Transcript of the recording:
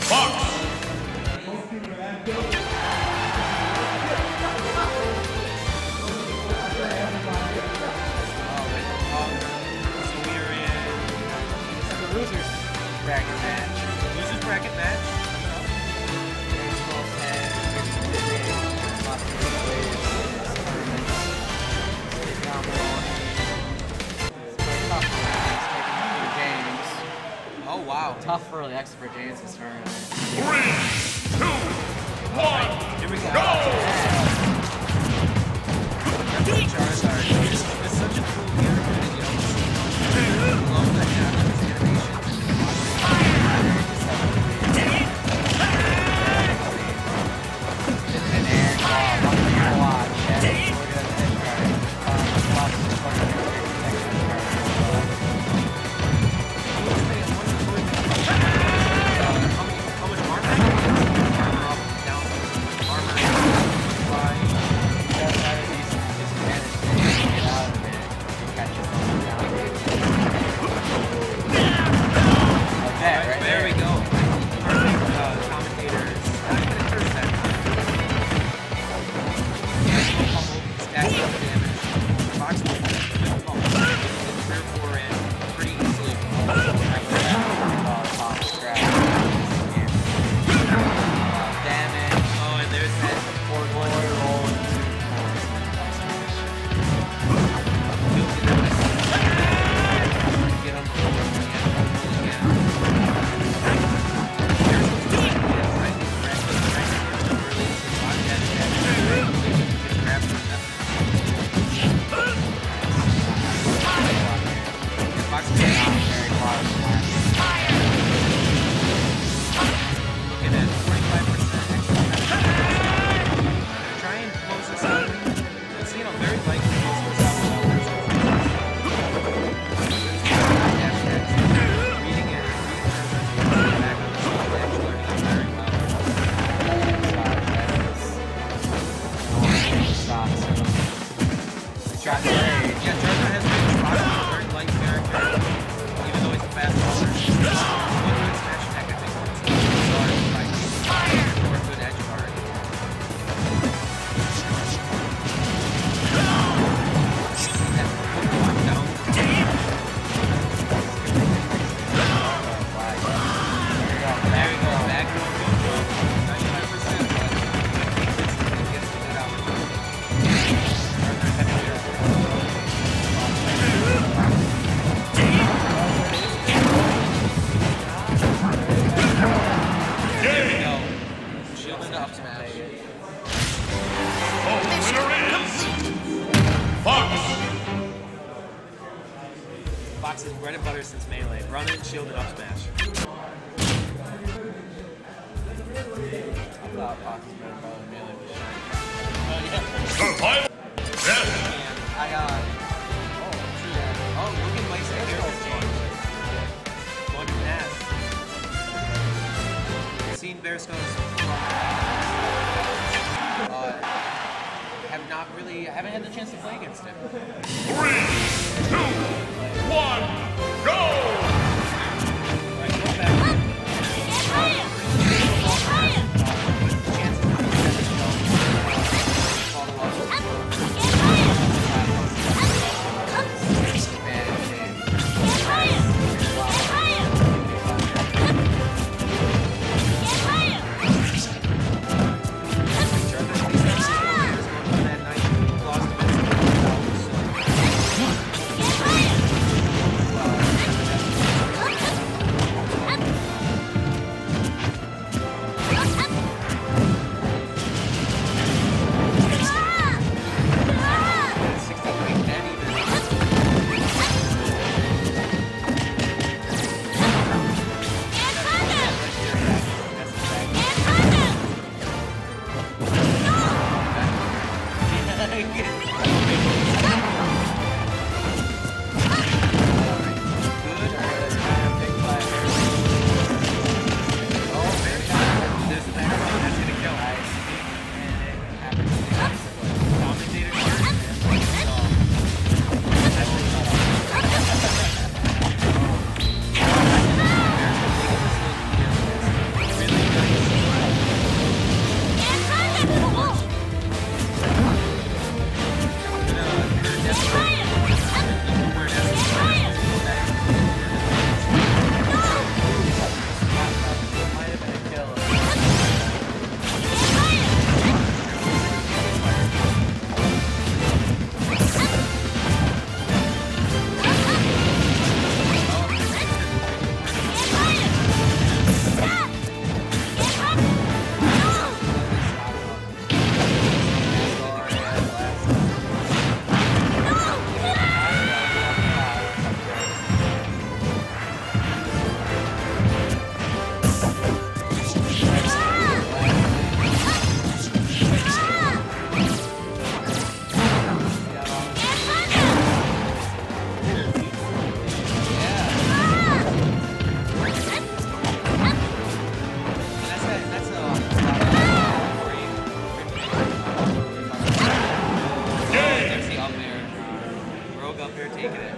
Bracket match. Losers bracket match. Oh wow. Tough early exit for James this turn. 3, 2, 1, here we go. Charizard. It's such a cool character that you don't see. I love that his animation. Fox's bread and butter since Melee. Run it, shield, and up smash. I thought Fox's bread and butter Melee was shit. Oh, yeah. I got... Oh, look at Mike's character's change. Going to Nass. I've seen BearSkullz. I haven't had the chance to play against him. 3, 2, 1, go! Right, go back. taking it.